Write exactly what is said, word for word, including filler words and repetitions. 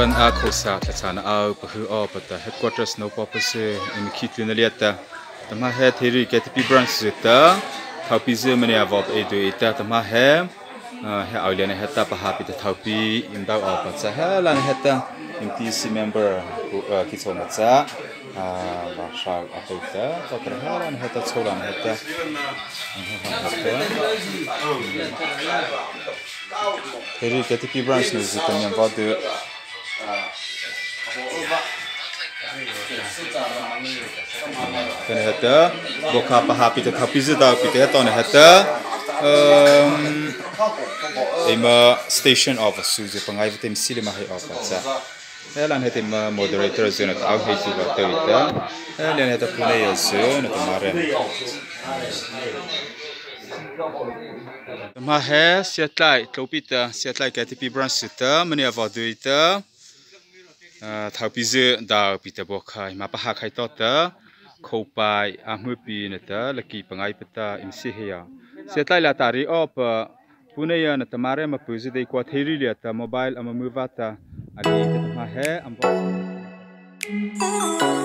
Ban a Khôsa thlahchhâna au pahy o pata headquarters no purpose in Khitlyna liata tama he theri K T P branch zeta thaupi ze mane avop e do eta tama he he auliana heta pahapi ta thaupi imdau au pacha he lan heta E C M member Khôsa cha ba sha apeta tatra halan heta cholan heta theri K T P branch no zeta nyam vadu Kena hata boka pahapi ta thapi zeta pita hata ne hata ema station of suze pangai vitem silema hai of cha Elan hete moderator zona au heisi ba tawita elan hete player zona tamare ma he siatlai tlopita siatlai K T P branch sita mani avaduita thaupize da pita bokai ma paha khai tota khopai ahmupi nata laki pangai pata imsi heya siatlai la tari op puneya na tamare ma puzi dei kwa theri liata mobile ama muvata ali ta ma he am